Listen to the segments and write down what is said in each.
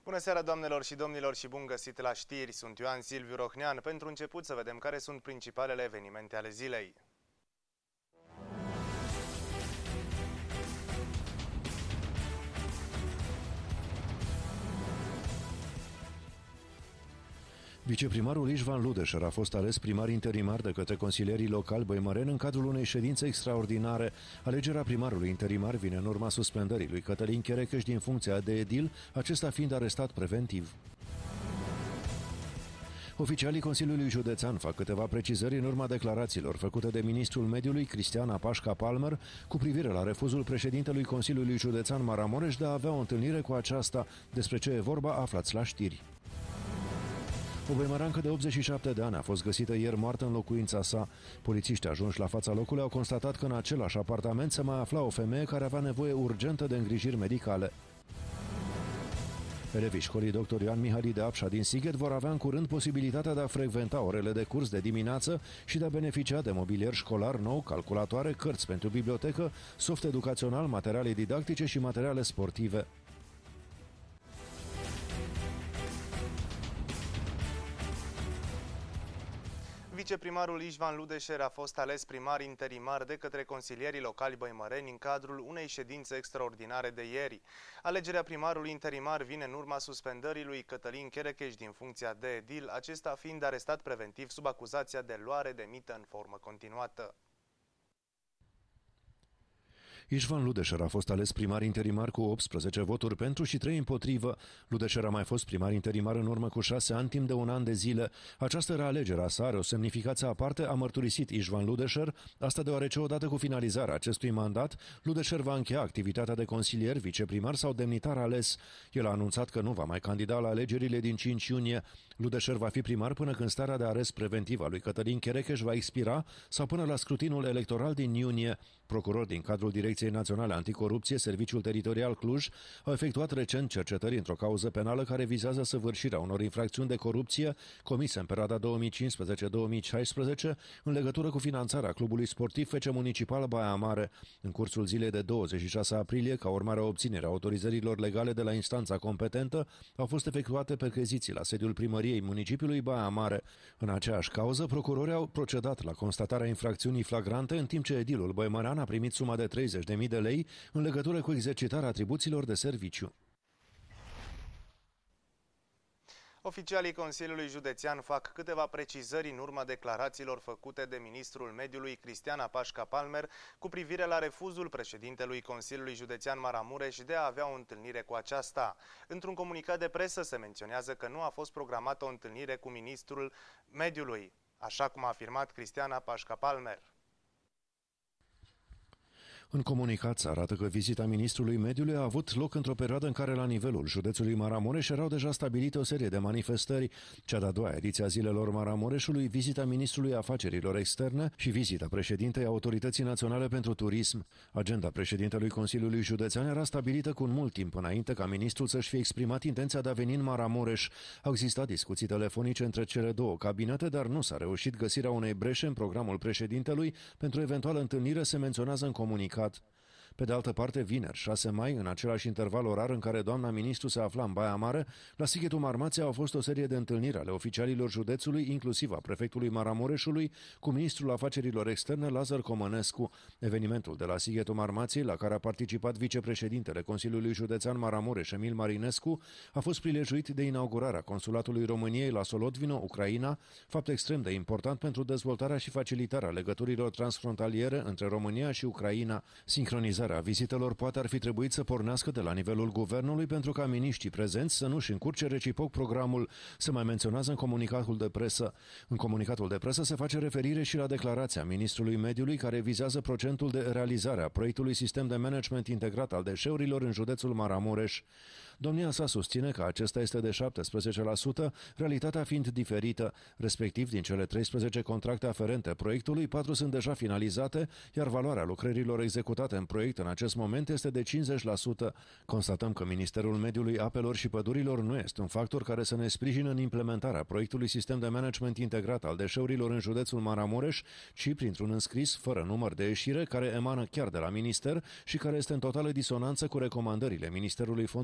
Bună seara, doamnelor și domnilor, și bun găsit la știri. Sunt Ioan Silviu Rohnean. Pentru început să vedem care sunt principalele evenimente ale zilei. Viceprimarul Ișvan Ludeșer a fost ales primar interimar de către consilierii locali băimăreni în cadrul unei ședințe extraordinare. Alegerea primarului interimar vine în urma suspendării lui Cătălin Cherecheș din funcția de edil, acesta fiind arestat preventiv. Oficialii Consiliului Județean fac câteva precizări în urma declarațiilor făcute de ministrul mediului Cristiana Pașca-Palmer cu privire la refuzul președintelui Consiliului Județean Maramureș de a avea o întâlnire cu aceasta. Despre ce e vorba, aflați la știri. O băimărancă de 87 de ani a fost găsită ieri moartă în locuința sa. Polițiștii ajunși la fața locului au constatat că în același apartament se mai afla o femeie care avea nevoie urgentă de îngrijiri medicale. Elevii școlii Dr. Ioan Mihali de Apșa din Sighet vor avea în curând posibilitatea de a frecventa orele de curs de dimineață și de a beneficia de mobilier școlar nou, calculatoare, cărți pentru bibliotecă, soft educațional, materiale didactice și materiale sportive. Viceprimarul Ișvan Ludeșer a fost ales primar interimar de către consilierii locali băimăreni în cadrul unei ședințe extraordinare de ieri. Alegerea primarului interimar vine în urma suspendării lui Cătălin Cherecheș din funcția de edil, acesta fiind arestat preventiv sub acuzația de luare de mită în formă continuată. Ișvan Ludeșer a fost ales primar interimar cu 18 voturi pentru și 3 împotrivă. Ludeșer a mai fost primar interimar în urmă cu 6 ani, timp de un an de zile. Această realegere a sa are o semnificație aparte, a mărturisit Ișvan Ludeșer, asta deoarece odată cu finalizarea acestui mandat, Ludeșer va încheia activitatea de consilier, viceprimar sau demnitar ales. El a anunțat că nu va mai candida la alegerile din 5 iunie. Ludeșer va fi primar până când starea de arest preventiv a lui Cătălin Cherecheș va expira sau până la scrutinul electoral din iunie. Procuror din cadrul Direcției Naționale Anticorupție, Serviciul Teritorial Cluj, au efectuat recent cercetări într-o cauză penală care vizează săvârșirea unor infracțiuni de corupție comise în perioada 2015-2016 în legătură cu finanțarea clubului sportiv FC Municipal Baia Mare. În cursul zilei de 26 aprilie, ca urmare a obținerea autorizărilor legale de la instanța competentă, au fost efectuate percheziții la sediul primăriei municipiului Baia Mare. În aceeași cauză, procurorii au procedat la constatarea infracțiunii flagrante, în timp ce edilul băimărean a primit suma de 30.000 de lei în legătură cu exercitarea atribuțiilor de serviciu. Oficialii Consiliului Județean fac câteva precizări în urma declarațiilor făcute de ministrul mediului Cristiana Pașca-Palmer cu privire la refuzul președintelui Consiliului Județean Maramureș de a avea o întâlnire cu aceasta. Într-un comunicat de presă se menționează că nu a fost programată o întâlnire cu ministrul mediului, așa cum a afirmat Cristiana Pașca-Palmer. În comunicat se arată că vizita ministrului mediului a avut loc într-o perioadă în care la nivelul județului Maramureș erau deja stabilite o serie de manifestări. Cea de-a doua ediție a Zilelor Maramureșului, vizita ministrului afacerilor externe și vizita președintei Autorității Naționale pentru Turism. Agenda președintelui Consiliului Județean era stabilită cu mult timp înainte ca ministrul să-și fie exprimat intenția de a veni în Maramureș. Au existat discuții telefonice între cele două cabinete, dar nu s-a reușit găsirea unei breșe în programul președintelui. Pentru eventuală întâlnire se menționează în comunicat. Pe de altă parte, vineri, 6 mai, în același interval orar în care doamna ministru se afla în Baia Mare, la Sighetul Marmației au fost o serie de întâlniri ale oficialilor județului, inclusiv a prefectului Maramureșului, cu ministrul afacerilor externe Lazar Comănescu. Evenimentul de la Sighetul Marmației, la care a participat vicepreședintele Consiliului Județean Maramureș, Emil Marinescu, a fost prilejuit de inaugurarea Consulatului României la Solodvino, Ucraina, fapt extrem de important pentru dezvoltarea și facilitarea legăturilor transfrontaliere între România și Ucraina. Sincronizarea vizitelor poate ar fi trebuit să pornească de la nivelul guvernului pentru ca miniștrii prezenți să nu-și încurce reciproc programul, se mai menționează în comunicatul de presă. În comunicatul de presă se face referire și la declarația ministrului mediului care vizează procentul de realizare a proiectului Sistem de Management Integrat al Deșeurilor în județul Maramureș. Domnia sa susține că acesta este de 17%, realitatea fiind diferită, respectiv din cele 13 contracte aferente proiectului, 4 sunt deja finalizate, iar valoarea lucrărilor executate în proiect în acest moment este de 50%. Constatăm că Ministerul Mediului, Apelor și Pădurilor nu este un factor care să ne sprijină în implementarea proiectului Sistem de Management Integrat al Deșeurilor în județul Maramureș, ci printr-un înscris fără număr de ieșire care emană chiar de la minister și care este în totală disonanță cu recomandările Ministerului Fondurilor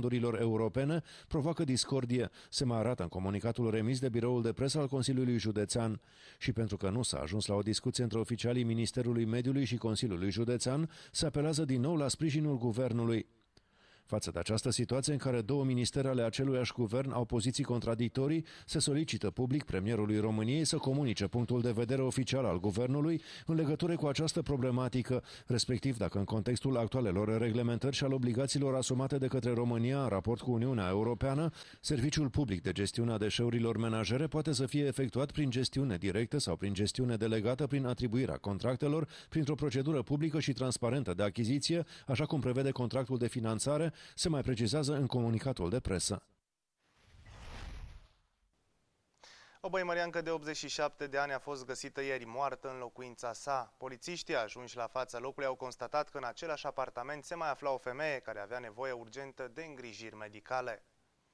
europene provoacă discordie, se mai arată în comunicatul remis de biroul de presă al Consiliului Județean. Și pentru că nu s-a ajuns la o discuție între oficialii Ministerului Mediului și Consiliului Județean, se apelează din nou la sprijinul guvernului. Față de această situație în care două ministere ale aceluiași guvern au poziții contradictorii, se solicită public premierului României să comunice punctul de vedere oficial al guvernului în legătură cu această problematică, respectiv dacă în contextul actualelor reglementări și al obligațiilor asumate de către România în raport cu Uniunea Europeană, serviciul public de gestiune a deșeurilor menajere poate să fie efectuat prin gestiune directă sau prin gestiune delegată prin atribuirea contractelor, printr-o procedură publică și transparentă de achiziție, așa cum prevede contractul de finanțare, se mai precizează în comunicatul de presă. O băimăreancă de 87 de ani a fost găsită ieri moartă în locuința sa. Polițiștii ajunși la fața locului au constatat că în același apartament se mai afla o femeie care avea nevoie urgentă de îngrijiri medicale.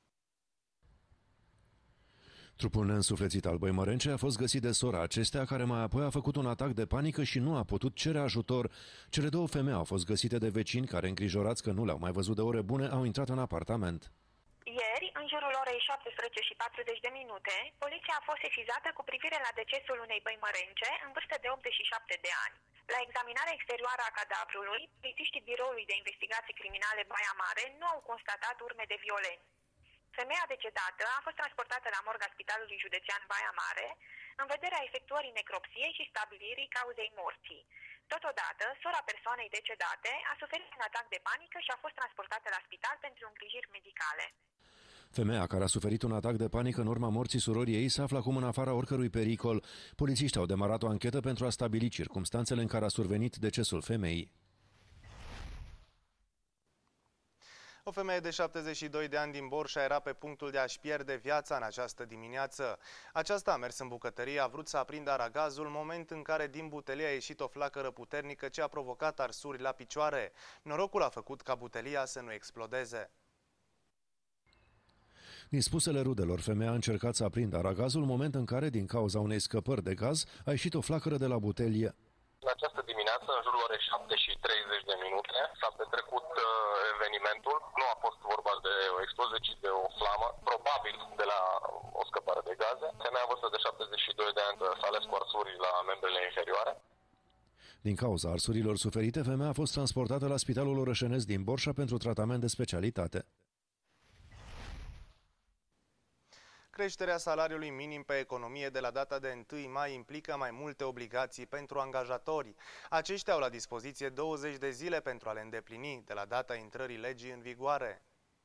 Trupul neînsuflețit al băimărencei a fost găsit de sora acestea, care mai apoi a făcut un atac de panică și nu a putut cere ajutor. Cele două femei au fost găsite de vecini care, îngrijorați că nu le-au mai văzut de ore bune, au intrat în apartament. Ieri, în jurul orei 17:40, poliția a fost sesizată cu privire la decesul unei băimărence în vârstă de 87 de ani. La examinarea exterioară a cadavrului, polițiștii Biroului de Investigații Criminale Baia Mare nu au constatat urme de violență. Femeia decedată a fost transportată la morga Spitalului Județean Baia Mare în vederea efectuării necropsiei și stabilirii cauzei morții. Totodată, sora persoanei decedate a suferit un atac de panică și a fost transportată la spital pentru îngrijiri medicale. Femeia care a suferit un atac de panică în urma morții surorii ei se află acum în afara oricărui pericol. Polițiștii au demarat o anchetă pentru a stabili circumstanțele în care a survenit decesul femeii. O femeie de 72 de ani din Borșa era pe punctul de a-și pierde viața în această dimineață. Aceasta a mers în bucătărie, a vrut să aprindă aragazul, moment în care din butelie a ieșit o flacără puternică ce a provocat arsuri la picioare. Norocul a făcut ca butelia să nu explodeze. Din spusele rudelor, femeia a încercat să aprindă aragazul, moment în care, din cauza unei scăpări de gaz, a ieșit o flacără de la butelie. În această dimineață, în jurul orei 7:30, s-a petrecut evenimentul. Nu a fost vorba de o explozie, ci de o flamă, probabil de la o scăpare de gaze. Femeia vârstă de 72 de ani s-a ales cu arsuri la membrele inferioare. Din cauza arsurilor suferite, femeia a fost transportată la Spitalul Orășenesc din Borșa pentru tratament de specialitate. Creșterea salariului minim pe economie de la data de 1 mai implică mai multe obligații pentru angajatori. Aceștia au la dispoziție 20 de zile pentru a le îndeplini de la data intrării legii în vigoare.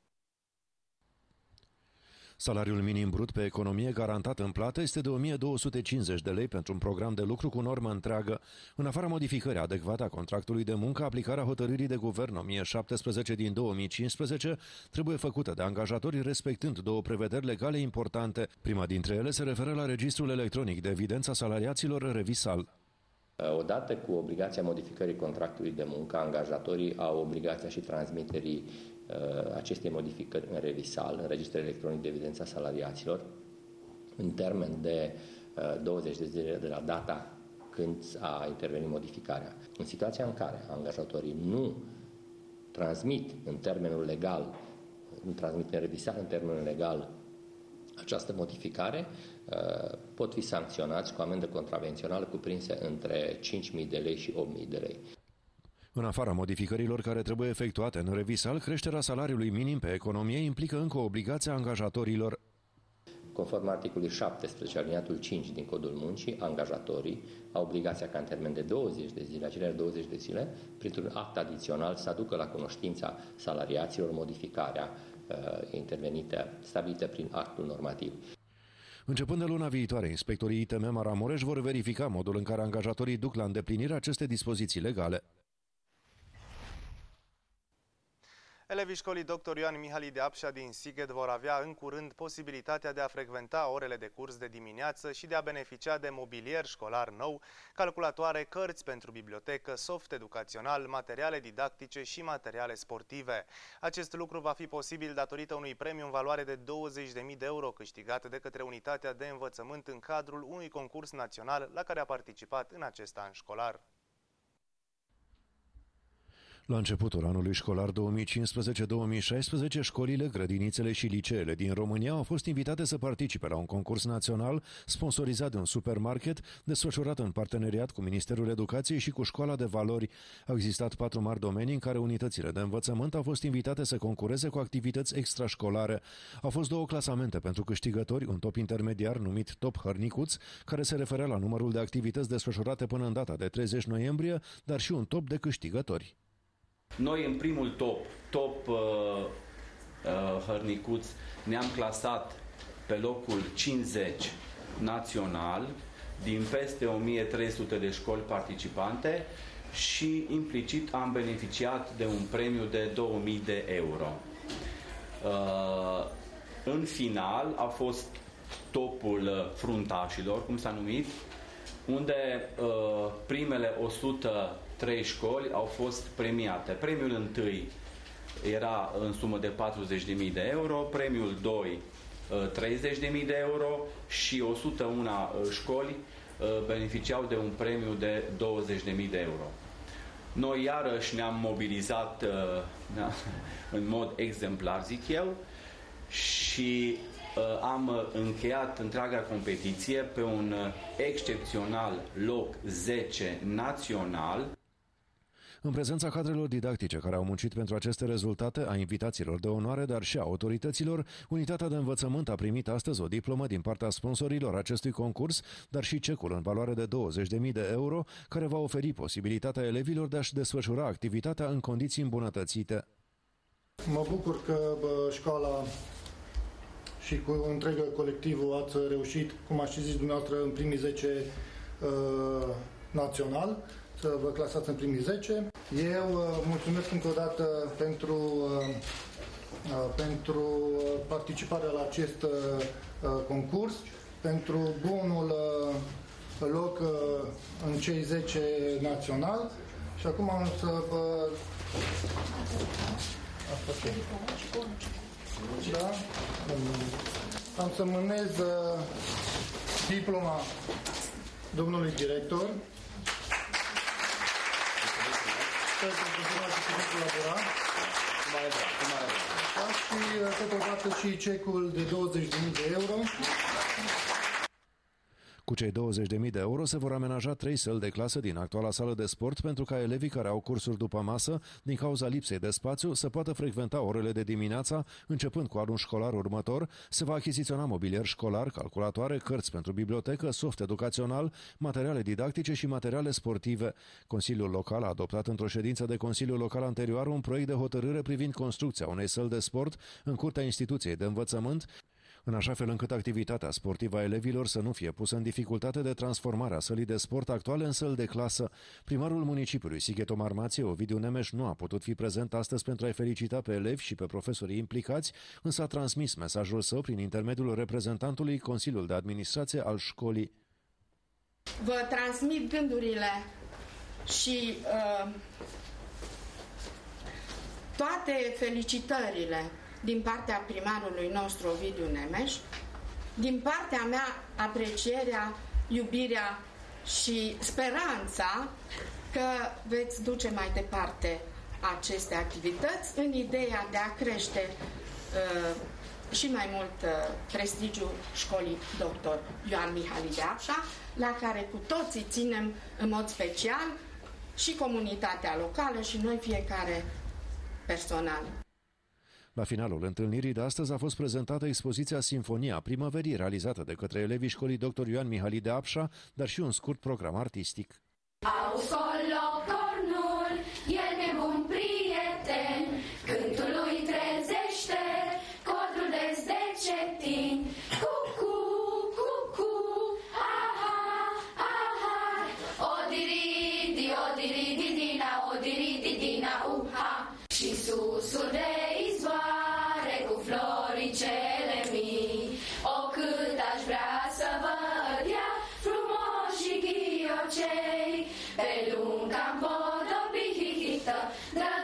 Salariul minim brut pe economie garantat în plată este de 1250 de lei pentru un program de lucru cu normă întreagă. În afara modificării adecvate a contractului de muncă, aplicarea hotărârii de guvern 1017 din 2015 trebuie făcută de angajatori respectând două prevederi legale importante. Prima dintre ele se referă la registrul electronic de evidență a salariaților Revisal. Odată cu obligația modificării contractului de muncă, angajatorii au obligația și transmiterii acestei modificări în Revisal, în registrul electronic de evidență a salariaților, în termen de 20 de zile de la data când a intervenit modificarea. În situația în care angajatorii nu transmit în termenul legal, nu transmit în Revisal în termenul legal această modificare, pot fi sancționați cu amendă contravențională cuprinse între 5.000 de lei și 8.000 de lei. În afara modificărilor care trebuie efectuate în Revisal, creșterea salariului minim pe economie implică încă o obligație a angajatorilor. Conform articolului 17, aliniatul 5 din Codul Muncii, angajatorii au obligația ca în termen de 20 de zile, acelea 20 de zile, printr-un act adițional să aducă la cunoștința salariaților modificarea intervenită, stabilită prin actul normativ. Începând de luna viitoare, inspectorii ITM Maramureș vor verifica modul în care angajatorii duc la îndeplinire aceste dispoziții legale. Elevii școlii Dr. Ioan Mihali de Apșa din Sighet vor avea în curând posibilitatea de a frecventa orele de curs de dimineață și de a beneficia de mobilier școlar nou, calculatoare, cărți pentru bibliotecă, soft educațional, materiale didactice și materiale sportive. Acest lucru va fi posibil datorită unui premiu în valoare de 20.000 de euro câștigat de către unitatea de învățământ în cadrul unui concurs național la care a participat în acest an școlar. La începutul anului școlar 2015-2016, școlile, grădinițele și liceele din România au fost invitate să participe la un concurs național sponsorizat de un supermarket, desfășurat în parteneriat cu Ministerul Educației și cu Școala de Valori. Au existat 4 mari domenii în care unitățile de învățământ au fost invitate să concureze cu activități extrașcolare. Au fost 2 clasamente pentru câștigători, un top intermediar numit Top Hărnicuț, care se referea la numărul de activități desfășurate până în data de 30 noiembrie, dar și un top de câștigători. Noi în primul top Hărnicuț, ne-am clasat pe locul 50 național din peste 1300 de școli participante și implicit am beneficiat de un premiu de 2000 de euro. În final a fost topul fruntașilor, cum s-a numit, unde primele 103 școli au fost premiate. Premiul întâi era în sumă de 40.000 de euro, premiul 2 30.000 de euro și 101 școli beneficiau de un premiu de 20.000 de euro. Noi iarăși ne-am mobilizat în mod exemplar, zic eu, și am încheiat întreaga competiție pe un excepțional loc 10 național. În prezența cadrelor didactice care au muncit pentru aceste rezultate, a invitaților de onoare, dar și a autorităților, Unitatea de Învățământ a primit astăzi o diplomă din partea sponsorilor acestui concurs, dar și cecul în valoare de 20.000 de euro, care va oferi posibilitatea elevilor de a-și desfășura activitatea în condiții îmbunătățite. Mă bucur că școala și cu întregul colectivul ați reușit, cum ați zis dumneavoastră, în primii 10 național, să vă clasați în primii 10. Eu mulțumesc încă o dată pentru participarea la acest concurs, pentru bunul loc în cei 10 național. Și acum am să vă... Da? Am să mânez diploma domnului director. Sper că continuați să putem colabora. Și totodată și cecul de 20.000 de euro. Cu cei 20.000 de euro se vor amenaja 3 săli de clasă din actuala sală de sport pentru ca elevii care au cursuri după masă, din cauza lipsei de spațiu, să poată frecventa orele de dimineața, începând cu anul școlar următor. Se va achiziționa mobilier școlar, calculatoare, cărți pentru bibliotecă, soft educațional, materiale didactice și materiale sportive. Consiliul Local a adoptat într-o ședință de Consiliul Local anterioară un proiect de hotărâre privind construcția unei săli de sport în curtea instituției de învățământ, în așa fel încât activitatea sportivă a elevilor să nu fie pusă în dificultate de transformarea sălii de sport actuale în săli de clasă. Primarul municipiului Sigheto Marmație, Ovidiu Nemes, nu a putut fi prezent astăzi pentru a-i felicita pe elevi și pe profesorii implicați, însă a transmis mesajul său prin intermediul reprezentantului Consiliul de Administrație al școlii. Vă transmit gândurile și toate felicitările din partea primarului nostru Ovidiu Nemes, din partea mea aprecierea, iubirea și speranța că veți duce mai departe aceste activități în ideea de a crește și mai mult prestigiul școlii Dr. Ioan Mihali de Apșa, la care cu toții ținem în mod special și comunitatea locală și noi fiecare personal. La finalul întâlnirii de astăzi a fost prezentată expoziția Sinfonia Primăverii, realizată de către elevii școlii Dr. Ioan Mihali de Apșa, dar și un scurt program artistic. Auzi colo cornul, e nebun prieten, cântul lui trezește, codrul de cetin. Cucu, cucu, aha, aha, odiridi, odiridi, dina, odiridi, dina, uha. Și susul de izvoare cu floricele mii, o cât aș vrea să văd ea frumoși ghiocei, pe lunga-mi podobită,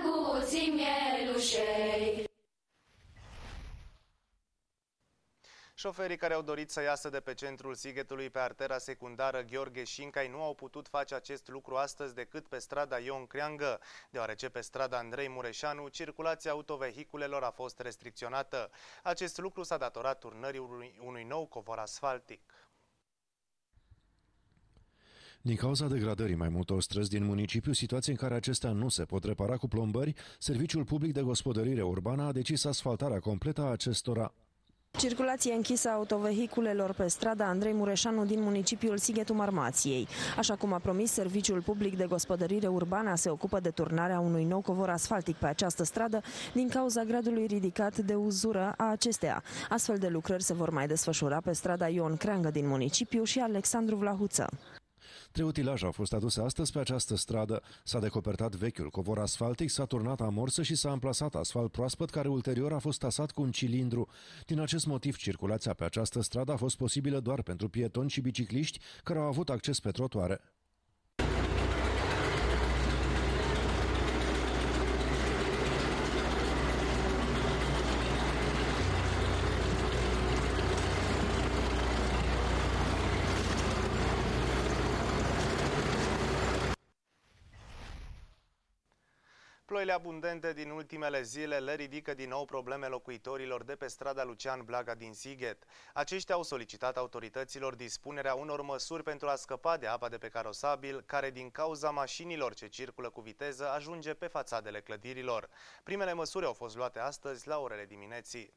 drăguții mielușei. Șoferii care au dorit să iasă de pe centrul Sighetului pe artera secundară Gheorghe Șincai nu au putut face acest lucru astăzi decât pe strada Ion Creangă, deoarece pe strada Andrei Mureșanu circulația autovehiculelor a fost restricționată. Acest lucru s-a datorat turnării unui nou covor asfaltic. Din cauza degradării mai multor străzi din municipiu, situație în care acestea nu se pot repara cu plombări, Serviciul Public de Gospodărire Urbană a decis asfaltarea completă a acestora. Circulație închisă a autovehiculelor pe strada Andrei Mureșanu din municipiul Sighetul Marmației. Așa cum a promis, Serviciul Public de Gospodărire Urbană se ocupă de turnarea unui nou covor asfaltic pe această stradă din cauza gradului ridicat de uzură a acesteia. Astfel de lucrări se vor mai desfășura pe strada Ion Creangă din municipiu și Alexandru Vlahuță. 3 utilaje au fost aduse astăzi pe această stradă. S-a decopertat vechiul covor asfaltic, s-a turnat amorsă și s-a amplasat asfalt proaspăt, care ulterior a fost tasat cu un cilindru. Din acest motiv, circulația pe această stradă a fost posibilă doar pentru pietoni și bicicliști care au avut acces pe trotuare. Ploile abundente din ultimele zile le ridică din nou probleme locuitorilor de pe strada Lucian Blaga din Sighet. Aceștia au solicitat autorităților dispunerea unor măsuri pentru a scăpa de apa de pe carosabil, care din cauza mașinilor ce circulă cu viteză ajunge pe fațadele clădirilor. Primele măsuri au fost luate astăzi la orele dimineții.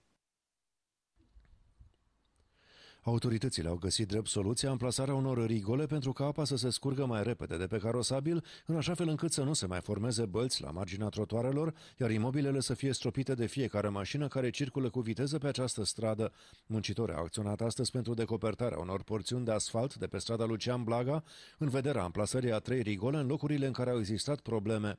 Autoritățile au găsit drept soluția amplasarea unor rigole pentru ca apa să se scurgă mai repede de pe carosabil, în așa fel încât să nu se mai formeze bălți la marginea trotuarelor, iar imobilele să fie stropite de fiecare mașină care circulă cu viteză pe această stradă. Muncitorii au acționat astăzi pentru decopertarea unor porțiuni de asfalt de pe strada Lucian Blaga, în vederea amplasării a 3 rigole în locurile în care au existat probleme.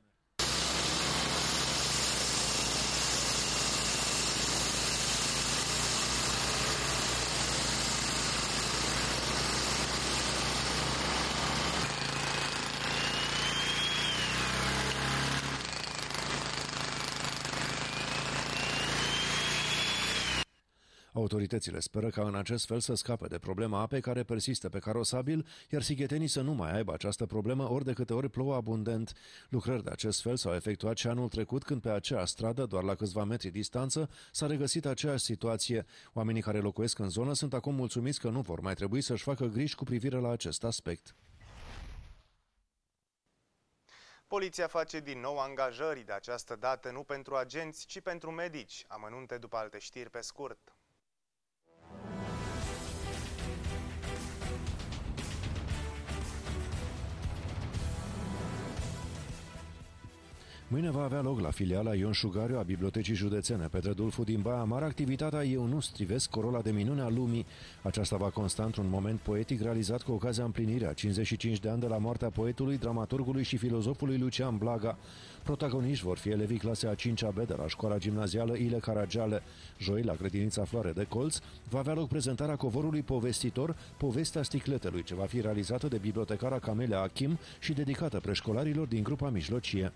Autoritățile speră ca în acest fel să scape de problema apei care persistă pe carosabil, iar sighetenii să nu mai aibă această problemă ori de câte ori plouă abundent. Lucrări de acest fel s-au efectuat și anul trecut, când pe aceeași stradă, doar la câțiva metri distanță, s-a regăsit aceeași situație. Oamenii care locuiesc în zonă sunt acum mulțumiți că nu vor mai trebui să-și facă griji cu privire la acest aspect. Poliția face din nou angajări, de această dată nu pentru agenți, ci pentru medici. Amănunte după alte știri pe scurt. Mâine va avea loc la filiala Ion Șugariu a Bibliotecii Județene Petre Dulfu din Baia Mare activitatea Eu nu strivesc, corola de minune a lumii. Aceasta va consta într-un moment poetic realizat cu ocazia împlinirii a 55 de ani de la moartea poetului, dramaturgului și filozofului Lucian Blaga. Protagoniști vor fi elevii clasei a 5-a B de la școala gimnazială Ile Caragiale. Joi, la grădinița Floare de Colț, va avea loc prezentarea covorului povestitor Povestea sticletelui, ce va fi realizată de bibliotecara Camelia Achim și dedicată preșcolarilor din grupa mijlocie.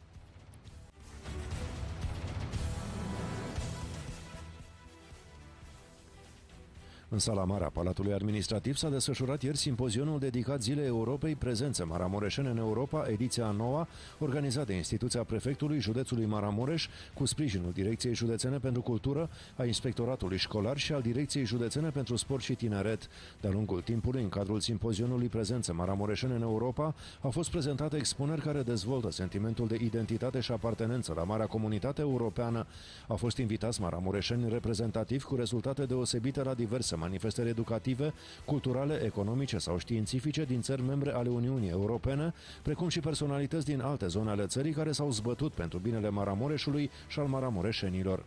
În sala mare a Palatului Administrativ s-a desfășurat ieri simpozionul dedicat Zilei Europei, prezențe maramureșene în Europa, ediția a 9-a, organizat de instituția prefectului județului Maramureș, cu sprijinul Direcției Județene pentru Cultură, a Inspectoratului Școlar și al Direcției Județene pentru Sport și Tineret. De-a lungul timpului, în cadrul simpozionului Prezențe maramureșene în Europa, au fost prezentate expuneri care dezvoltă sentimentul de identitate și apartenență la marea comunitate europeană. Au fost invitați maramureșeni reprezentativi cu rezultate deosebite la diverse manifestări educative, culturale, economice sau științifice din țări membre ale Uniunii Europene, precum și personalități din alte zone ale țării care s-au zbătut pentru binele Maramureșului și al maramureșenilor.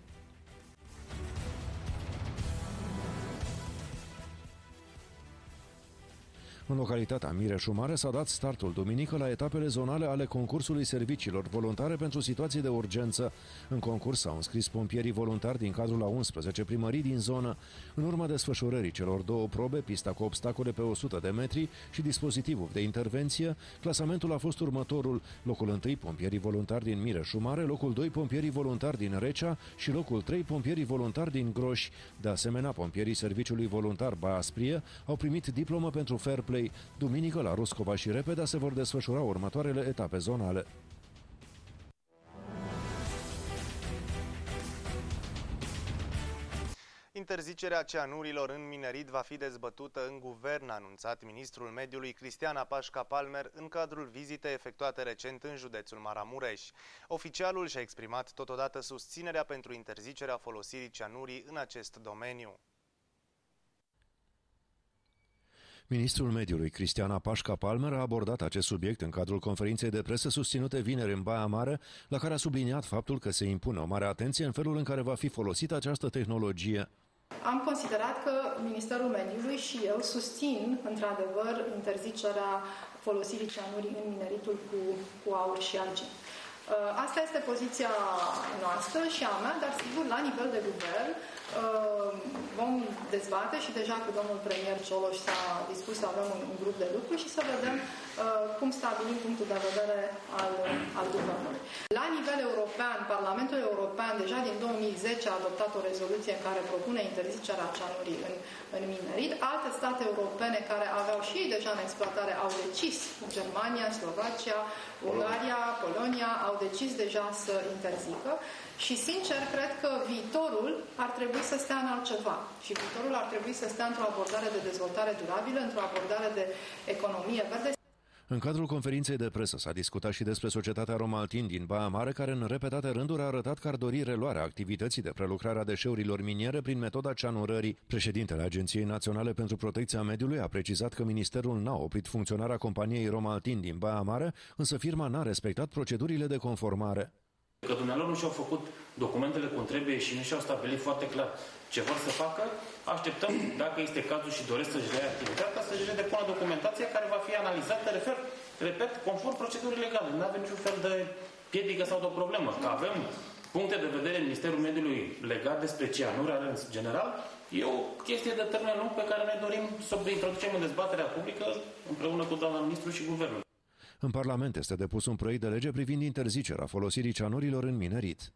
În localitatea Mireșu Mare s-a dat startul duminică la etapele zonale ale concursului serviciilor voluntare pentru situații de urgență. În concurs s-au înscris pompierii voluntari din cadrul a 11 primării din zonă. În urma desfășurării celor două probe, pista cu obstacole pe 100 de metri și dispozitivul de intervenție, clasamentul a fost următorul: locul 1 pompierii voluntari din Mireșu Mare, locul 2 pompierii voluntari din Recea și locul 3 pompierii voluntari din Groș. De asemenea, pompierii serviciului voluntar Baia Sprie au primit diplomă pentru fair play. Duminică, la Ruscova și Repeda, se vor desfășura următoarele etape zonale. Interzicerea cianurilor în minerit va fi dezbătută în guvern, a anunțat ministrul mediului Cristiana Pașca Palmer în cadrul vizitei efectuate recent în județul Maramureș. Oficialul și-a exprimat totodată susținerea pentru interzicerea folosirii cianurii în acest domeniu. Ministrul mediului Cristiana Pașca Palmer a abordat acest subiect în cadrul conferinței de presă susținute vineri în Baia Mare, la care a subliniat faptul că se impune o mare atenție în felul în care va fi folosită această tehnologie. Am considerat că Ministerul Mediului și eu susțin, într-adevăr, interzicerea folosirii cianurii în mineritul cu aur și argint. Asta este poziția noastră și a mea, dar sigur, la nivel de guvern vom dezbate și deja cu domnul premier Cioloș s-a dispus să avem un grup de lucru și să vedem cum stabilim punctul de vedere al guvernului. La nivel european, Parlamentul European deja din 2010 a adoptat o rezoluție în care propune interzicerea cianurii în minerit. Alte state europene care aveau și ei deja în exploatare au decis, Germania, Slovacia, Ungaria, Polonia, au decis deja să interzică și, sincer, cred că viitorul ar trebui să stea în altceva și viitorul ar trebui să stea într-o abordare de dezvoltare durabilă, într-o abordare de economie verde. În cadrul conferinței de presă s-a discutat și despre societatea Romaltin din Baia Mare, care în repetate rânduri a arătat că ar dori reluarea activității de prelucrare a deșeurilor miniere prin metoda cianurării. Președintele Agenției Naționale pentru Protecția Mediului a precizat că ministerul n-a oprit funcționarea companiei Romaltin din Baia Mare, însă firma n-a respectat procedurile de conformare. Că dumnealor nu și-au făcut documentele cum trebuie și nu și-au stabilit foarte clar ce vor să facă, așteptăm, dacă este cazul și doresc să-și reia activitatea, să-și redepună documentația care va fi analizată, repet, conform procedurii legale. Nu avem niciun fel de piedică sau de o problemă. Că avem puncte de vedere în Ministerul Mediului legat despre cianuri în general, e o chestie de termen lung pe care noi dorim să o introducem în dezbaterea publică împreună cu doamna ministru și guvernul. În Parlament este depus un proiect de lege privind interzicerea folosirii cianurilor în minerit.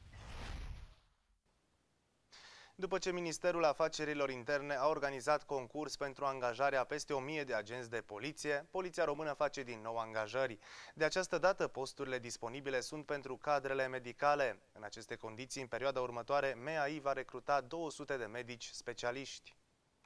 După ce Ministerul Afacerilor Interne a organizat concurs pentru angajarea peste 1000 de agenți de poliție, Poliția Română face din nou angajări. De această dată, posturile disponibile sunt pentru cadrele medicale. În aceste condiții, în perioada următoare, MEAI va recruta 200 de medici specialiști.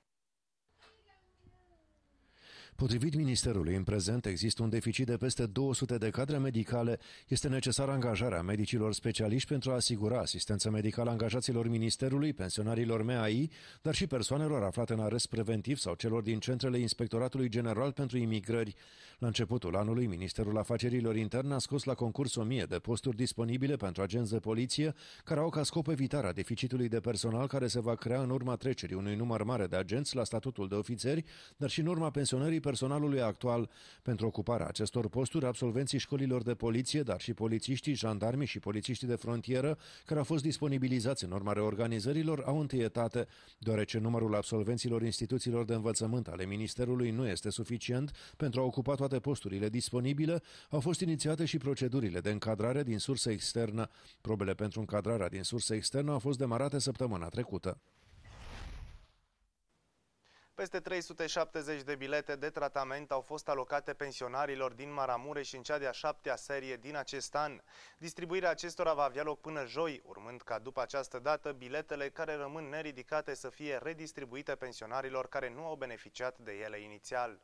Potrivit Ministerului, în prezent există un deficit de peste 200 de cadre medicale. Este necesară angajarea medicilor specialiști pentru a asigura asistență medicală angajaților Ministerului, pensionarilor MEAI, dar și persoanelor aflate în arest preventiv sau celor din centrele Inspectoratului General pentru Imigrări. La începutul anului, Ministerul Afacerilor Interne a scos la concurs 1000 de posturi disponibile pentru agenți de poliție, care au ca scop evitarea deficitului de personal care se va crea în urma trecerii unui număr mare de agenți la statutul de ofițeri, dar și în urma pensionării personalului actual. Pentru ocuparea acestor posturi, absolvenții școlilor de poliție, dar și polițiștii, jandarmii și polițiștii de frontieră, care au fost disponibilizați în urma reorganizărilor, au întâietate. Deoarece numărul absolvenților instituțiilor de învățământ ale Ministerului nu este suficient pentru a ocupa toate posturile disponibile, au fost inițiate și procedurile de încadrare din sursă externă. Probele pentru încadrarea din sursă externă au fost demarate săptămâna trecută. Peste 370 de bilete de tratament au fost alocate pensionarilor din Maramureș în cea de-a 7-a serie din acest an. Distribuirea acestora va avea loc până joi, urmând ca după această dată biletele care rămân neridicate să fie redistribuite pensionarilor care nu au beneficiat de ele inițial.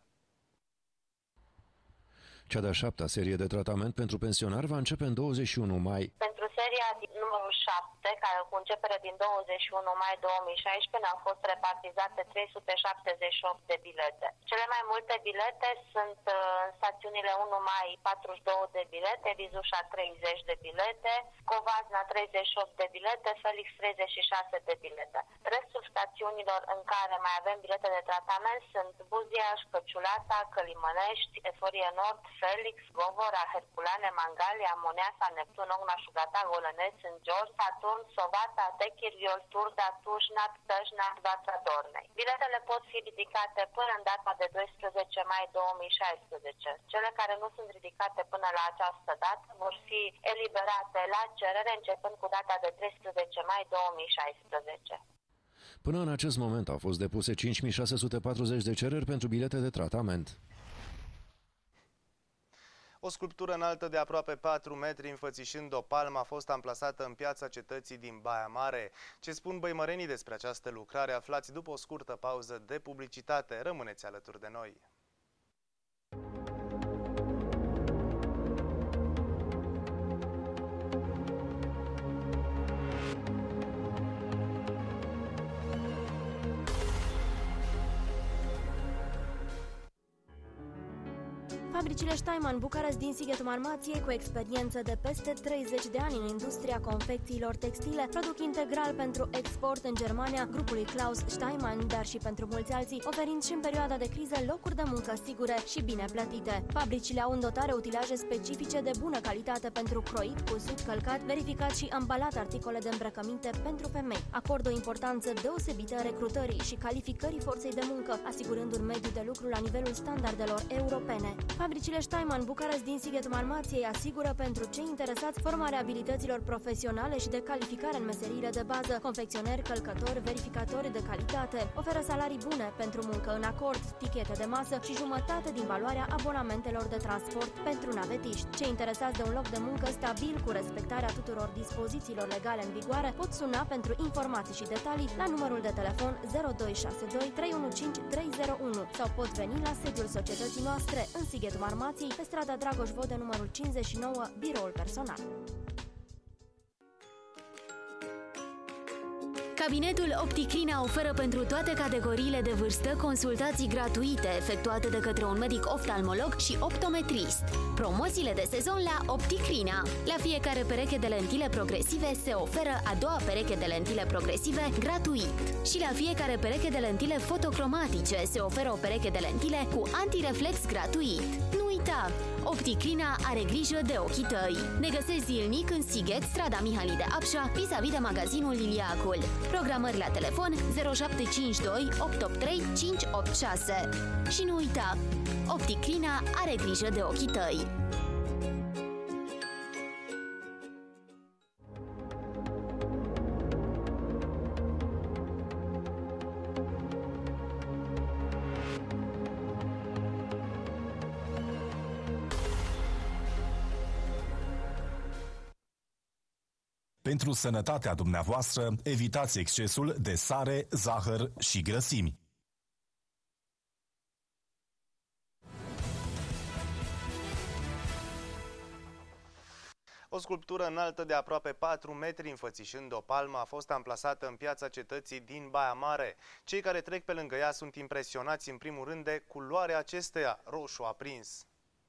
Cea de-a 7-a serie de tratament pentru pensionari va începe în 21 mai. Pentru seria seria din numărul 7, care cu începere din 21 mai 2016 ne-au fost repartizate 378 de bilete. Cele mai multe bilete sunt în stațiunile 1 mai 42 de bilete, Vizușa 30 de bilete, Covasna 38 de bilete, Felix 36 de bilete. Restul stațiunilor în care mai avem bilete de tratament sunt Buziaș, Căciulata, Călimănești, Eforie Nord, Felix, Govora, Herculane, Mangalia, Moneasa, Neptun, Ogna, Șugata, Golăneț, Sângior, Saturn, Sovata, Techir, Viol, Turda, Tușnat, Tăjnat, Vața Dornei. Biletele pot fi ridicate până în data de 12 mai 2016. Cele care nu sunt ridicate până la această dată vor fi eliberate la cerere începând cu data de 13 mai 2016. Până în acest moment au fost depuse 5.640 de cereri pentru bilete de tratament. O sculptură înaltă de aproape 4 metri, înfățișând o palmă, a fost amplasată în piața cetății din Baia Mare. Ce spun băimărenii despre această lucrare, aflați după o scurtă pauză de publicitate. Rămâneți alături de noi! Fabricile Steinmann Bukarest din Sighetul Marmației, cu experiență de peste 30 de ani în industria confecțiilor textile, produc integral pentru export în Germania grupului Klaus Steinmann, dar și pentru mulți alții, oferind și în perioada de criză locuri de muncă sigure și bine plătite. Fabricile au în dotare utilaje specifice de bună calitate pentru croit, cusut, călcat, verificat și ambalat articole de îmbrăcăminte pentru femei. Acordă o importanță deosebită recrutării și calificării forței de muncă, asigurând un mediu de lucru la nivelul standardelor europene. Fabricile Steinmann Bukarest din Sighetul Marmației asigură pentru cei interesați formarea abilităților profesionale și de calificare în meseriile de bază, confecționeri, călcători, verificatori de calitate, oferă salarii bune pentru muncă în acord, tichete de masă și jumătate din valoarea abonamentelor de transport pentru navetiști. Cei interesați de un loc de muncă stabil cu respectarea tuturor dispozițiilor legale în vigoare pot suna pentru informații și detalii la numărul de telefon 0262 315 301 sau pot veni la sediul societății noastre în Sighetul Marmației, pe strada Dragoș Vodă, numărul 59, biroul personal. Cabinetul Opticrina oferă pentru toate categoriile de vârstă consultații gratuite efectuate de către un medic oftalmolog și optometrist. Promoțiile de sezon la Opticrina. La fiecare pereche de lentile progresive se oferă a doua pereche de lentile progresive gratuit. Și la fiecare pereche de lentile fotocromatice se oferă o pereche de lentile cu antireflex gratuit. Nu uita! Opticrina are grijă de ochii tăi. Ne găsești zilnic în Sighet, strada Mihail de Apșa, vis-a-vis de magazinul Liliacul. Programări la telefon 0752 883 586. Și nu uita, Opticrina are grijă de ochii tăi. Pentru sănătatea dumneavoastră, evitați excesul de sare, zahăr și grăsimi. O sculptură înaltă de aproape 4 metri, înfățișând o palmă, a fost amplasată în piața cetății din Baia Mare. Cei care trec pe lângă ea sunt impresionați în primul rând de culoarea acesteia, roșu aprins.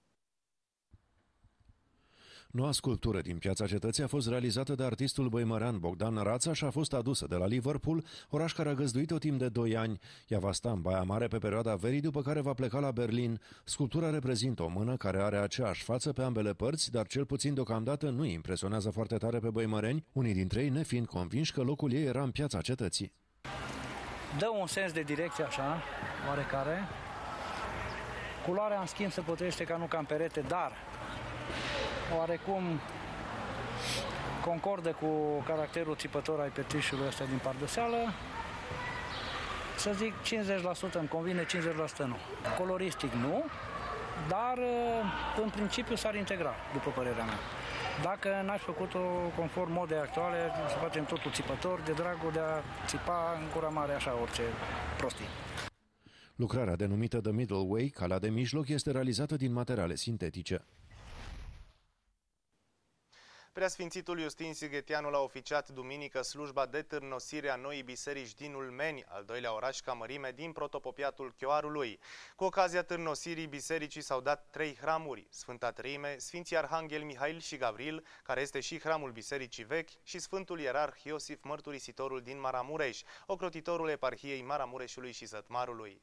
Noua sculptură din piața cetății a fost realizată de artistul băimărean Bogdan Rața și a fost adusă de la Liverpool, oraș care a găzduit-o timp de 2 ani. Ea va sta în Baia Mare pe perioada verii, după care va pleca la Berlin. Sculptura reprezintă o mână care are aceeași față pe ambele părți, dar cel puțin deocamdată nu îi impresionează foarte tare pe băimăreni, unii dintre ei nefiind convinși că locul ei era în piața cetății. Dă un sens de direcție așa, oarecare. Culoarea, în schimb, se potrivește ca nu ca în perete, dar oarecum concordă cu caracterul țipător al petrișului ăsta din pardoseală. Să zic 50% îmi convine, 50% nu. Coloristic nu, dar în principiu s-ar integra, după părerea mea. Dacă n-aș făcut-o conform modei actuale, să facem totul țipător, de dragul de a țipa în gura mare așa orice prostii. Lucrarea denumită The Middle Way, calea de mijloc, este realizată din materiale sintetice. Preasfințitul Iustin Sigheteanul a oficiat duminică slujba de târnosire a noii biserici din Ulmeni, al doilea oraș ca mărime din protopopiatul Chioarului. Cu ocazia târnosirii bisericii s-au dat 3 hramuri: Sfânta Treime, Sfinții Arhanghel Mihail și Gavril, care este și hramul bisericii vechi, și Sfântul Ierarh Iosif Mărturisitorul din Maramureș, ocrotitorul eparhiei Maramureșului și Sătmarului.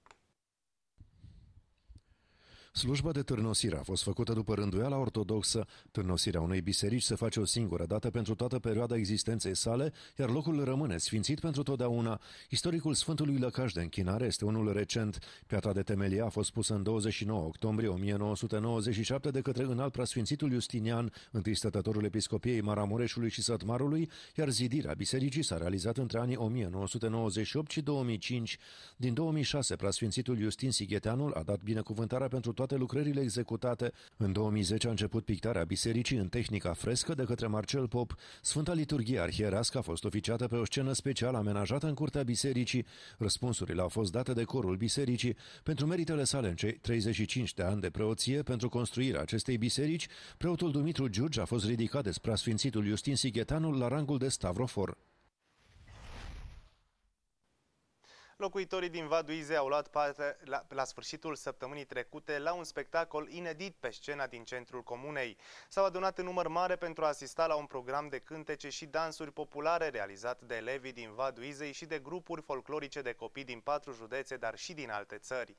Slujba de târnosire a fost făcută după rânduiala ortodoxă. Târnosirea unei biserici se face o singură dată pentru toată perioada existenței sale, iar locul rămâne sfințit pentru totdeauna. Istoricul Sfântului Lăcaș de închinare este unul recent. Piatra de temelie a fost pusă în 29 octombrie 1997 de către înalt preasfințitul Justinian, întâi stătătorul episcopiei Maramureșului și Sătmarului, iar zidirea bisericii s-a realizat între anii 1998 și 2005. Din 2006, preasfințitul Iustin Sigheteanul a dat binecuvântarea pentru toate lucrările executate. În 2010 a început pictarea bisericii în tehnica frescă de către Marcel Pop. Sfânta liturghie arhierească a fost oficiată pe o scenă specială amenajată în curtea bisericii. Răspunsurile au fost date de corul bisericii. Pentru meritele sale în cei 35 de ani de preoție pentru construirea acestei biserici, preotul Dumitru Giurgi a fost ridicat de preasfințitul Iustin Sigheteanul la rangul de stavrofor. Locuitorii din Vadul Izei au luat parte la sfârșitul săptămânii trecute la un spectacol inedit pe scena din centrul comunei. S-au adunat în număr mare pentru a asista la un program de cântece și dansuri populare realizat de elevii din Vadul Izei și de grupuri folclorice de copii din 4 județe, dar și din alte țări.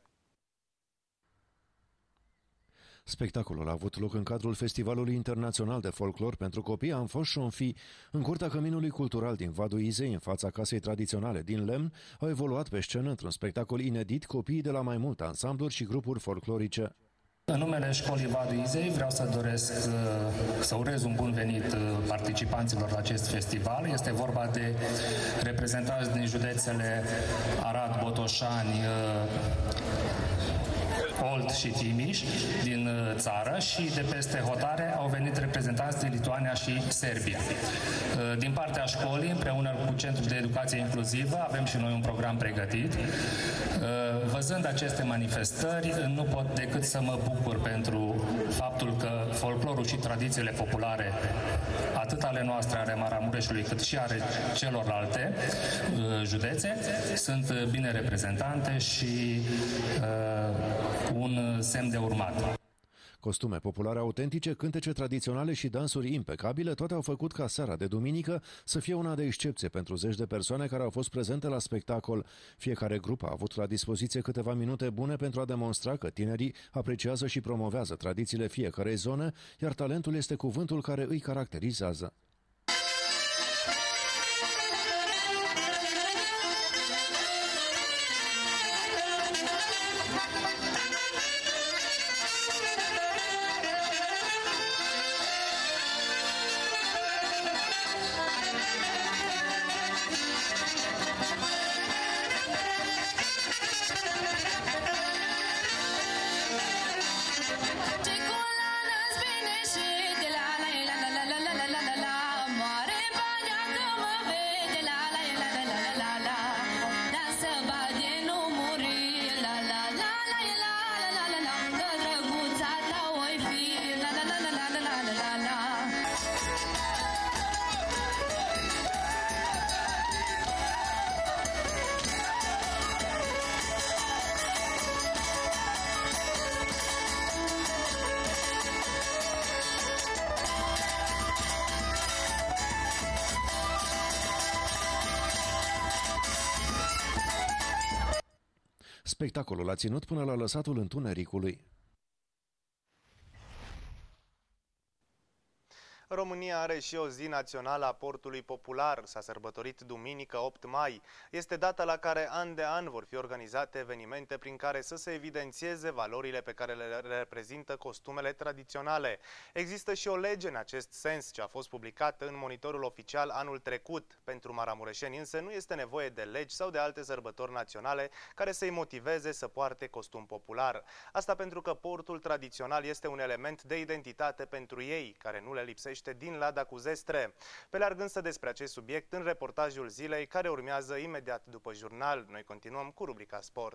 Spectacolul a avut loc în cadrul Festivalului Internațional de Folclor pentru Copii Anfoș-Șonfi. În curtea Căminului Cultural din Vadul Izei, în fața casei tradiționale din lemn, au evoluat pe scenă într-un spectacol inedit copiii de la mai multe ansambluri și grupuri folclorice. În numele Școlii Vadul Izei vreau să doresc să urez un bun venit participanților la acest festival. Este vorba de reprezentanți din județele Arad, Botoșani, Olt și Timiș din țară și de peste hotare au venit reprezentanți din Lituania și Serbia. Din partea școlii, împreună cu Centrul de Educație Inclusivă, avem și noi un program pregătit. Văzând aceste manifestări, nu pot decât să mă bucur pentru faptul că folclorul și tradițiile populare, atât ale noastre, ale Maramureșului, cât și ale celorlalte județe, sunt bine reprezentante și un semn de urmat. Costume populare autentice, cântece tradiționale și dansuri impecabile, toate au făcut ca seara de duminică să fie una de excepție pentru zeci de persoane care au fost prezente la spectacol. Fiecare grup a avut la dispoziție câteva minute bune pentru a demonstra că tinerii apreciază și promovează tradițiile fiecărei zone, iar talentul este cuvântul care îi caracterizează. Spectacolul a ținut până la lăsatul întunericului. România are și o zi națională a portului popular. S-a sărbătorit duminică 8 mai. Este data la care an de an vor fi organizate evenimente prin care să se evidențieze valorile pe care le reprezintă costumele tradiționale. Există și o lege în acest sens ce a fost publicată în Monitorul Oficial anul trecut. Pentru maramureșeni însă nu este nevoie de legi sau de alte sărbători naționale care să-i motiveze să poarte costum popular. Asta pentru că portul tradițional este un element de identitate pentru ei, care nu le lipsește din lada cu zestre. Pe larg însă despre acest subiect în reportajul zilei, care urmează imediat după jurnal. Noi continuăm cu rubrica Sport.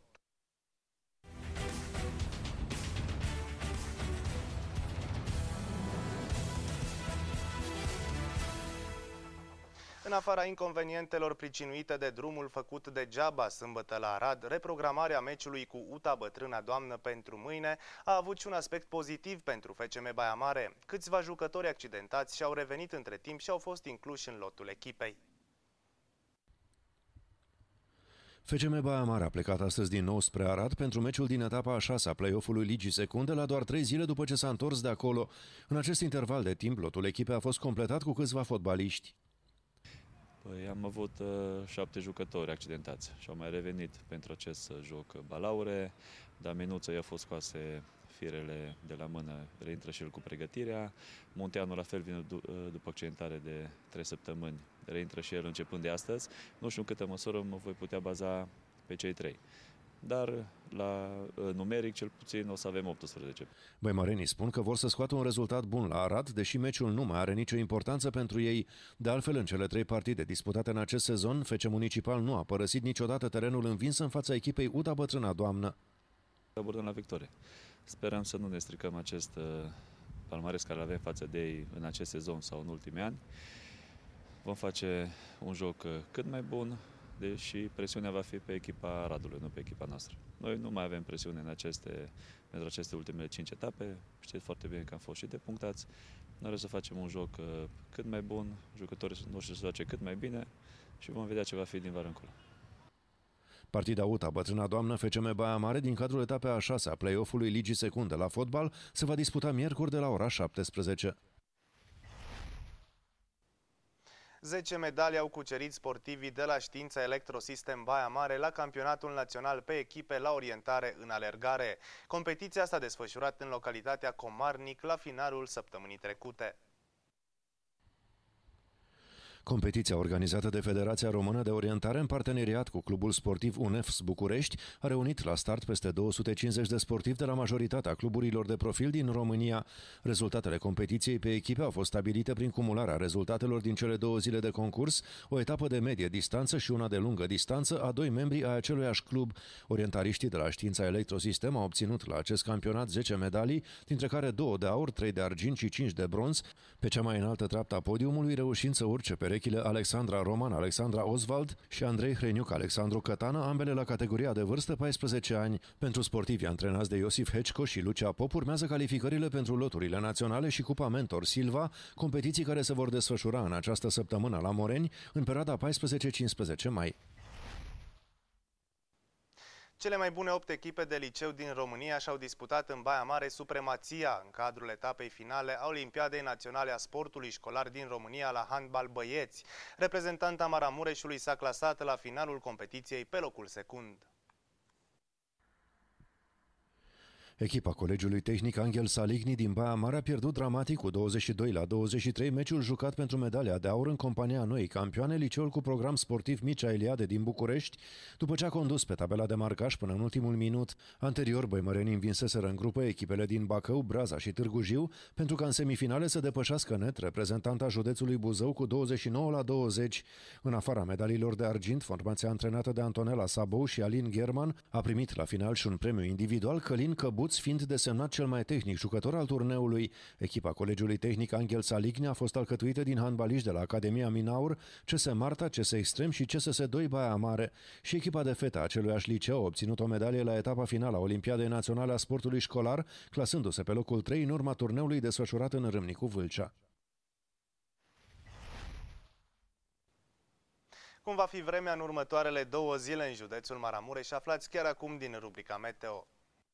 În afara inconvenientelor pricinuite de drumul făcut degeaba sâmbătă la Arad, reprogramarea meciului cu UTA Bătrâna Doamnă pentru mâine a avut și un aspect pozitiv pentru FCM Baia Mare. Câțiva jucători accidentați și-au revenit între timp și au fost incluși în lotul echipei. FCM Baia Mare a plecat astăzi din nou spre Arad pentru meciul din etapa a 6-a play-off-ului Ligii Secunde la doar 3 zile după ce s-a întors de acolo. În acest interval de timp, lotul echipei a fost completat cu câțiva fotbaliști. Păi, am avut 7 jucători accidentați și au mai revenit pentru acest joc Balaure. Daminuță i-a fost scoase firele de la mână, reintră și el cu pregătirea. Munteanu la fel vine după accidentare de 3 săptămâni, reintră și el începând de astăzi. Nu știu în câtă măsură mă voi putea baza pe cei 3. Dar la numeric cel puțin o să avem 18. Băimărenii spun că vor să scoată un rezultat bun la Arad, deși meciul nu mai are nicio importanță pentru ei. De altfel, în cele 3 partide disputate în acest sezon, FC Municipal nu a părăsit niciodată terenul învins în fața echipei UTA Bătrâna Doamnă. Abordăm la victorie. Sperăm să nu ne stricăm acest palmares care avem față de ei în acest sezon sau în ultimii ani. Vom face un joc cât mai bun, deși presiunea va fi pe echipa Aradului, nu pe echipa noastră. Noi nu mai avem presiune pentru aceste ultimele 5 etape. Știți foarte bine că am fost și depunctați. Noi vrem să facem un joc cât mai bun, jucătorii noștri să joace cât mai bine și vom vedea ce va fi din vară încolo. Partida UTA Bătrâna Doamnă FCM Baia Mare din cadrul etapei a 6-a play-off-ului Ligii Secunde la fotbal se va disputa miercuri de la ora 17. 10 medalii au cucerit sportivii de la Știința Electrosystem Baia Mare la campionatul național pe echipe la orientare în alergare. Competiția s-a desfășurat în localitatea Comarnic la finalul săptămânii trecute. Competiția organizată de Federația Română de Orientare în parteneriat cu clubul sportiv UNEFS București a reunit la start peste 250 de sportivi de la majoritatea cluburilor de profil din România. Rezultatele competiției pe echipe au fost stabilite prin cumularea rezultatelor din cele 2 zile de concurs, o etapă de medie distanță și una de lungă distanță a 2 membri ai aceluiași club. Orientariștii de la Știința Electrosystem au obținut la acest campionat 10 medalii, dintre care 2 de aur, 3 de argint și 5 de bronz, pe cea mai înaltă treaptă a podiumului reușind să urce pe Alexandra Roman, Alexandra Oswald și Andrei Hreniuc, Alexandru Cătană, ambele la categoria de vârstă 14 ani. Pentru sportivii antrenați de Iosif Hecco și Lucia Pop urmează calificările pentru loturile naționale și Cupa Mentor Silva, competiții care se vor desfășura în această săptămână la Moreni, în perioada 14-15 mai. Cele mai bune 8 echipe de liceu din România și-au disputat în Baia Mare supremația în cadrul etapei finale a Olimpiadei Naționale a Sportului Școlar din România la handbal băieți. Reprezentanta Maramureșului s-a clasat la finalul competiției pe locul secund. Echipa Colegiului Tehnic Angel Saligny din Baia Mare a pierdut dramatic cu 22-23 meciul jucat pentru medalia de aur în compania noii campioane, liceul cu program sportiv Mircea Eliade din București, după ce a condus pe tabela de marcaj până în ultimul minut. Anterior, băimărenii învinseseră în grupă echipele din Bacău, Braza și Târgu Jiu, pentru ca în semifinale să depășească net reprezentanta județului Buzău cu 29-20. În afara medaliilor de argint, formația antrenată de Antonela Sabou și Alin German a primit la final și un premiu individual, Călin Căbuț fiind desemnat cel mai tehnic jucător al turneului. Echipa Colegiului Tehnic Angel Saligny a fost alcătuită din handbaliști de la Academia Minaur, CS Marta, CS Extrem și CSS2 Baia Mare. Și echipa de fete a aceluiași liceu a obținut o medalie la etapa finală a Olimpiadei Naționale a Sportului Școlar, clasându-se pe locul 3 în urma turneului desfășurat în Râmnicu Vâlcea. Cum va fi vremea în următoarele 2 zile în județul Maramureș? Aflați chiar acum din rubrica Meteo.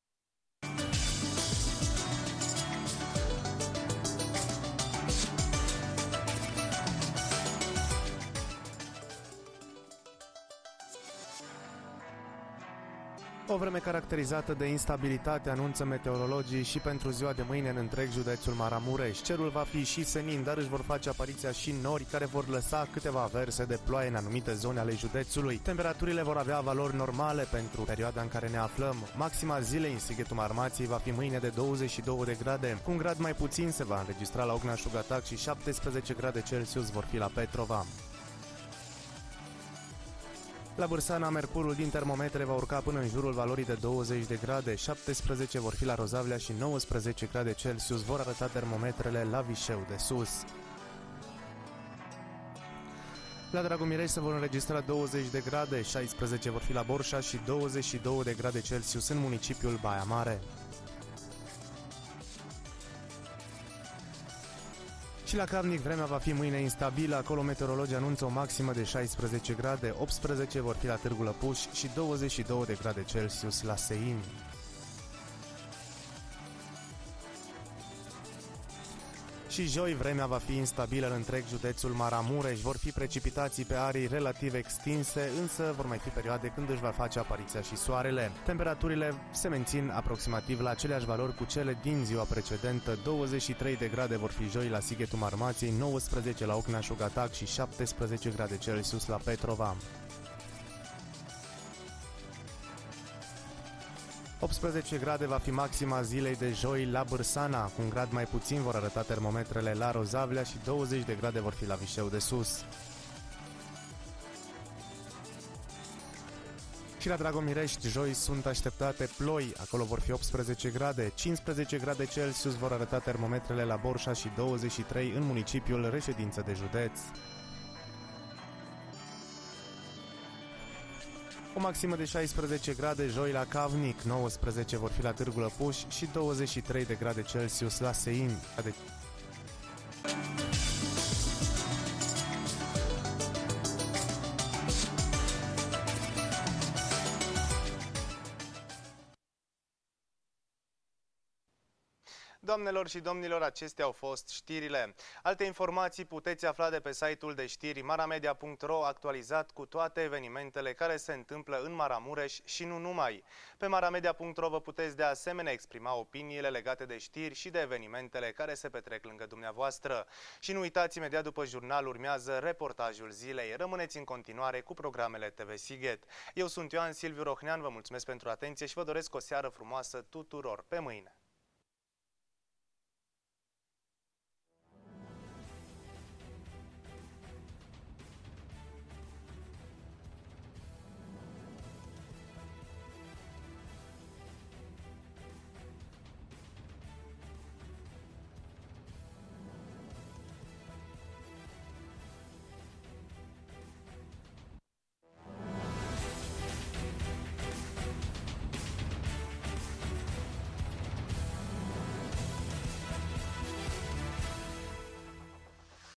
O vreme caracterizată de instabilitate anunță meteorologii și pentru ziua de mâine în întreg județul Maramureș. Cerul va fi și senin, dar își vor face apariția și nori care vor lăsa câteva averse de ploaie în anumite zone ale județului. Temperaturile vor avea valori normale pentru perioada în care ne aflăm. Maxima zilei în Sighetul Marmației va fi mâine de 22 de grade. Cu un grad mai puțin se va înregistra la Ogna-Șugatac și 17 grade Celsius vor fi la Petrova. La Bârsana, mercurul din termometre va urca până în jurul valorii de 20 de grade, 17 vor fi la Rozavlea și 19 grade Celsius vor arăta termometrele la Vișeu de Sus. La Dragomirești se vor înregistra 20 de grade, 16 vor fi la Borșa și 22 de grade Celsius în municipiul Baia Mare. Și la Cavnic vremea va fi mâine instabilă, acolo meteorologii anunță o maximă de 16 grade, 18 vor fi la Târgu Lăpuș și 22 de grade Celsius la Sein. Și joi vremea va fi instabilă în întreg județul Maramureș, vor fi precipitații pe arii relativ extinse, însă vor mai fi perioade când își va face apariția și soarele. Temperaturile se mențin aproximativ la aceleași valori cu cele din ziua precedentă, 23 de grade vor fi joi la Sighetul Marmației, 19 la Ocna-Șugatac și 17 grade Celsius la Petrova. 18 grade va fi maxima zilei de joi la Bârsana, cu un grad mai puțin vor arăta termometrele la Rozavlea și 20 de grade vor fi la Vișeu de Sus. Și la Dragomirești joi sunt așteptate ploi, acolo vor fi 18 grade, 15 grade Celsius vor arăta termometrele la Borșa și 23 în municipiul reședință de județ. O maximă de 16 grade joi la Cavnic, 19 vor fi la Târgu Lăpuș și 23 de grade Celsius la Sein. Doamnelor și domnilor, acestea au fost știrile. Alte informații puteți afla de pe site-ul de știri maramedia.ro, actualizat cu toate evenimentele care se întâmplă în Maramureș și nu numai. Pe maramedia.ro vă puteți de asemenea exprima opiniile legate de știri și de evenimentele care se petrec lângă dumneavoastră. Și nu uitați, imediat după jurnal urmează reportajul zilei. Rămâneți în continuare cu programele TV Sighet. Eu sunt Ioan Silviu Rohnean, vă mulțumesc pentru atenție și vă doresc o seară frumoasă tuturor. Pe mâine!